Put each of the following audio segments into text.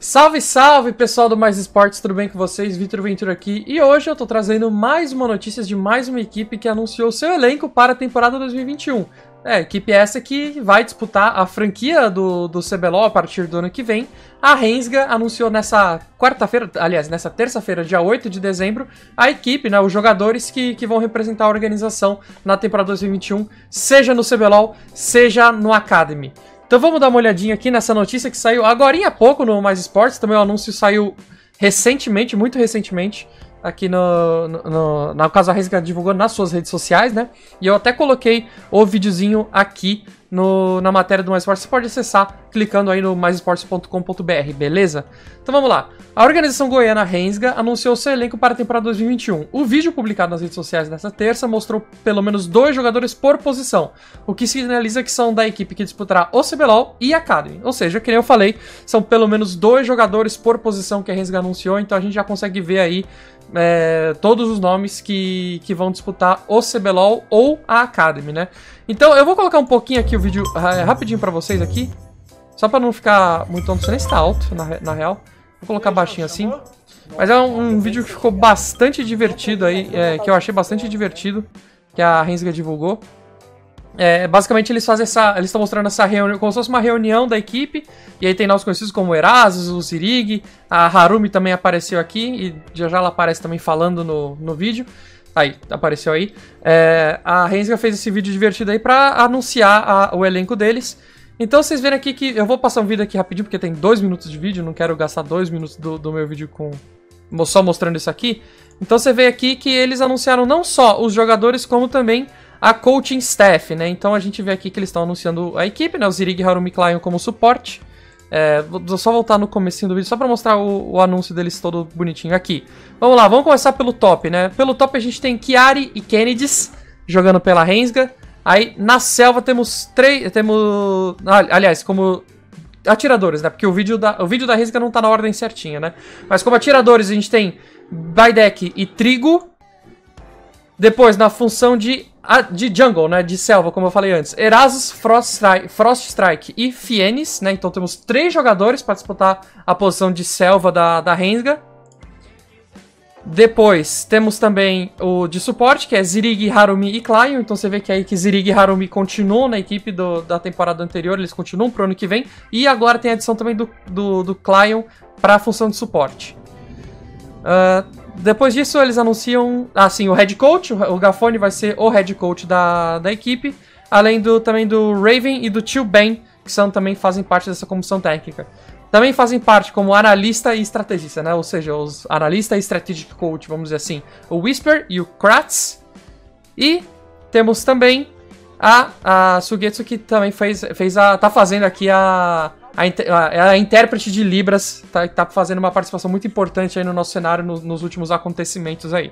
Salve, salve, pessoal do Mais Esportes, tudo bem com vocês? Vitor Ventura aqui, e hoje eu tô trazendo mais uma notícia de mais uma equipe que anunciou seu elenco para a temporada 2021. Equipe essa que vai disputar a franquia do CBLOL a partir do ano que vem. A Rensga anunciou nessa quarta-feira, aliás, nessa terça-feira, dia 8 de dezembro, a equipe, né, os jogadores que vão representar a organização na temporada 2021, seja no CBLOL, seja no Academy. Então vamos dar uma olhadinha aqui nessa notícia que saiu agorinha há pouco no Mais Esportes. Também o anúncio saiu recentemente, muito recentemente, aqui no caso a Rensga divulgou nas suas redes sociais, né? E eu até coloquei o videozinho aqui na matéria do Mais Esportes. Você pode acessar clicando aí no maisesportes.com.br, beleza? Então vamos lá. A organização goiana Rensga anunciou seu elenco para a temporada 2021. O vídeo publicado nas redes sociais nesta terça mostrou pelo menos 2 jogadores por posição, o que sinaliza que são da equipe que disputará o CBLOL e a Academy. Ou seja, que nem eu falei, são pelo menos 2 jogadores por posição que a Rensga anunciou, então a gente já consegue ver aí todos os nomes que vão disputar o CBLOL ou a Academy, né? Então eu vou colocar um pouquinho aqui o vídeo rapidinho pra vocês aqui, só pra não ficar muito alto, nem está alto na real. Vou colocar baixinho assim. Mas é um vídeo que ficou bastante divertido aí, que eu achei bastante divertido, que a Rensga divulgou. Basicamente eles fazem eles estão mostrando essa reunião, como se fosse uma reunião da equipe, e aí tem nós conhecidos como o Erasus, o Zirig, a Harumi também apareceu aqui, e já ela aparece também falando no vídeo. Aí, apareceu aí. A Rensga fez esse vídeo divertido aí pra anunciar o elenco deles. Então vocês verem aqui que eu vou passar um vídeo aqui rapidinho, porque tem 2 minutos de vídeo, não quero gastar 2 minutos do meu vídeo só mostrando isso aqui. Então você vê aqui que eles anunciaram não só os jogadores, como também a coaching staff, né? Então a gente vê aqui que eles estão anunciando a equipe, né? O Zirig, Harumi e Clion como suporte. Vou só voltar no comecinho do vídeo, só pra mostrar o anúncio deles todo bonitinho aqui. Vamos lá, vamos começar pelo top, né? Pelo top a gente tem Chiari e Kennedys jogando pela Rensga. Aí na selva temos aliás, como atiradores, né? Porque o vídeo da Rensga não tá na ordem certinha, né? Mas como atiradores a gente tem Baidek e Trigo. Depois na função de jungle, né, de selva, como eu falei antes, Erasus, Froststrike e Fienes, né, então temos 3 jogadores para disputar a posição de selva da Rensga. Depois temos também o de suporte, que é Zirig, Harumi e Clion, então você vê que aí que Zirig e Harumi continuam na equipe da temporada anterior, eles continuam pro ano que vem, e agora tem a adição também do Clion para a função de suporte. Depois disso, eles anunciam, o head coach, o Gafone vai ser o head coach da equipe, além também do Raven e do Tio Ben, que também fazem parte dessa comissão técnica. Também fazem parte como analista e estrategista, né? Ou seja, os analista e strategic coach, vamos dizer assim, o Whisper e o Kratz. E temos também a Sugetsu, que também tá fazendo aqui a intérprete de Libras, tá fazendo uma participação muito importante aí no nosso cenário, nos últimos acontecimentos aí.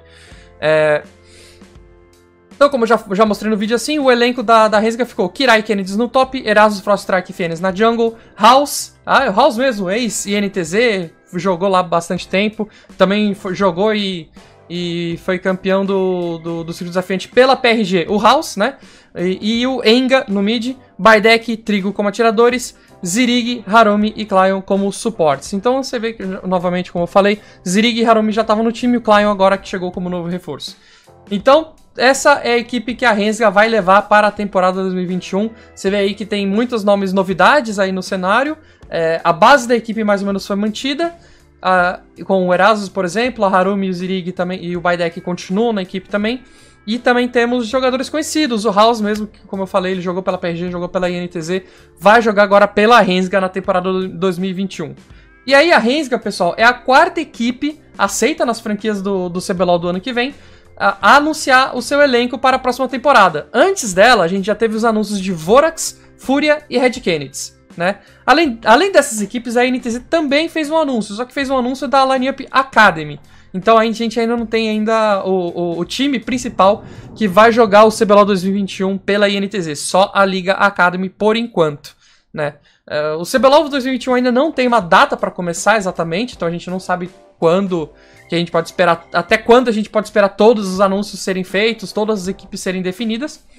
Então, como eu já mostrei no vídeo assim, o elenco da Rensga ficou Kirai e Kennedys no top, Erasus, Froststrike e Fienes na jungle, House, o House mesmo, ex-INTZ, jogou lá bastante tempo, também jogou e foi campeão do circuito desafiante pela PRG, o House, né? E o Enga no mid, Baidek e Trigo como atiradores, Zirig, Harumi e Clion como suportes. Então você vê que, novamente, como eu falei, Zirig e Harumi já estavam no time, o Clion agora que chegou como novo reforço. Então, essa é a equipe que a Rensga vai levar para a temporada 2021. Você vê aí que tem muitos novidades aí no cenário. A base da equipe mais ou menos foi mantida, com o Erasus, por exemplo, a Harumi, o Zirig também, e o Baidek continuam na equipe também. E também temos jogadores conhecidos, o House mesmo, que como eu falei, ele jogou pela PRG, jogou pela INTZ, vai jogar agora pela Rensga na temporada 2021. E aí a Rensga, pessoal, é a 4ª equipe aceita nas franquias do CBLOL do ano que vem a anunciar o seu elenco para a próxima temporada. Antes dela, a gente já teve os anúncios de Vorax, Fúria e Red Kennedys, né? Além dessas equipes, a INTZ também fez um anúncio, só que fez um anúncio da Lineup Academy. Então a gente ainda não tem ainda o time principal que vai jogar o CBLOL 2021 pela INTZ, só a Liga Academy por enquanto, né? O CBLOL 2021 ainda não tem uma data para começar exatamente, então a gente não sabe quando que a gente pode esperar, até quando a gente pode esperar todos os anúncios serem feitos, todas as equipes serem definidas.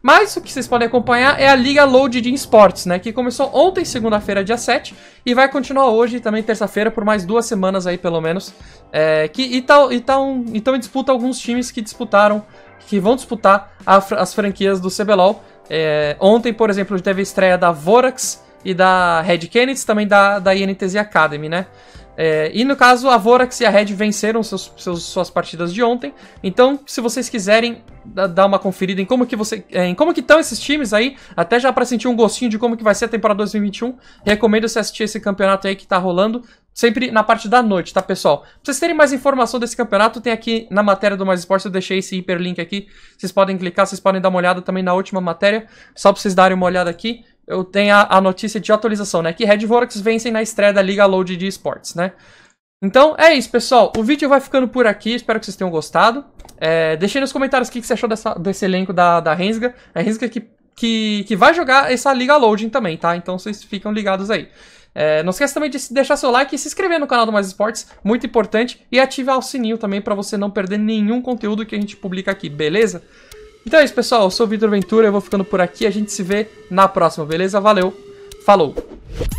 Mas o que vocês podem acompanhar é a Liga Loaded Esports, né? Que começou ontem, segunda-feira, dia 7, e vai continuar hoje, também terça-feira, por mais 2 semanas aí, pelo menos. Então em disputa alguns times que vão disputar as franquias do CBLOL. Ontem, por exemplo, teve a estreia da Vorax e da Red Canids, também da INTZ Academy, né? E no caso, a Vorax e a Red venceram suas partidas de ontem. Então, se vocês quiserem dar uma conferida em como que estão esses times aí, até já para sentir um gostinho de como que vai ser a temporada 2021, recomendo você assistir esse campeonato aí que tá rolando, sempre na parte da noite, tá, pessoal? Pra vocês terem mais informação desse campeonato, tem aqui na matéria do Mais Esportes, eu deixei esse hiperlink aqui, vocês podem clicar, vocês podem dar uma olhada também na última matéria, só pra vocês darem uma olhada aqui. Eu tenho a notícia de atualização, né? Que Red Vorax vencem na estreia da Liga Loaded de Esportes, né? Então, é isso, pessoal. O vídeo vai ficando por aqui. Espero que vocês tenham gostado. Deixem nos comentários o que você achou desse elenco da Rensga. A Rensga que vai jogar essa Liga Loading também, tá? Então, vocês ficam ligados aí. Não esqueça também de deixar seu like e se inscrever no canal do Mais Esportes. Muito importante. E ativar o sininho também para você não perder nenhum conteúdo que a gente publica aqui, beleza? Então é isso, pessoal. Eu sou o Vitor Ventura, eu vou ficando por aqui. A gente se vê na próxima, beleza? Valeu, falou!